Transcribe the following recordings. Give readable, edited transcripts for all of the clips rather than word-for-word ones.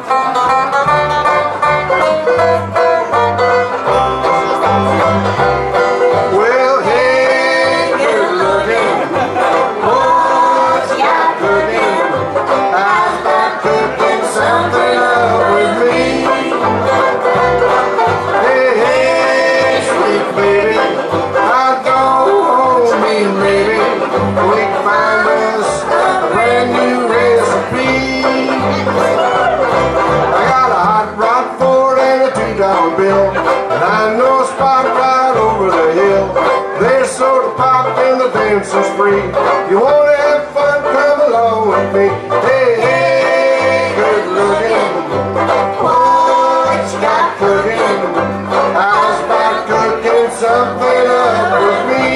Well, hey, good looking, what you got cooking? How's about cooking something up with me? Hey, hey, sweet baby, now go home, me maybe we can find us a brand new recipe. I got a hot rod Ford and a $2 bill, and I know a spot right over the hill. There's soda pop and the dancing's free. You wanna have fun, come along with me. Hey, hey, good looking, what you got cooking? How's about cooking something up with me?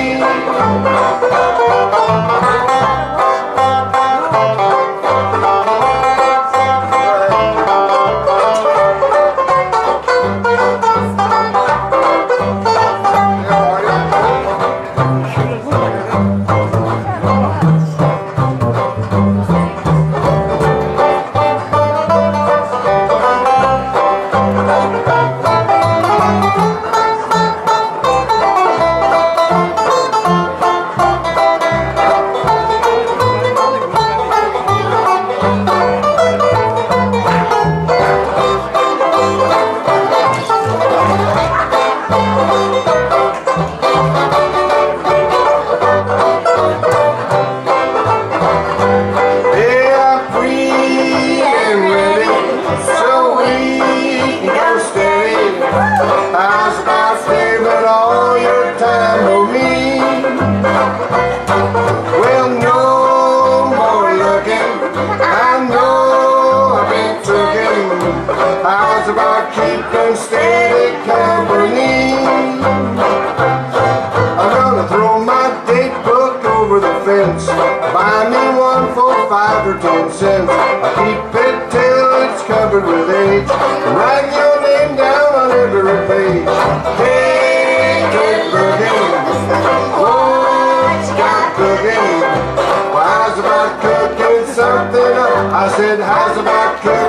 How's about saving all your time for me? Well, no more looking, I know I've been tooking. How's about keeping steady company? I'm gonna throw my date book over the fence, buy me one for 5 or 10 cents. I keep it till it's covered with age, and write your name down on every page. Hey, good looking, what you got cooking? Well, how's about cooking something up? I said, how's about cooking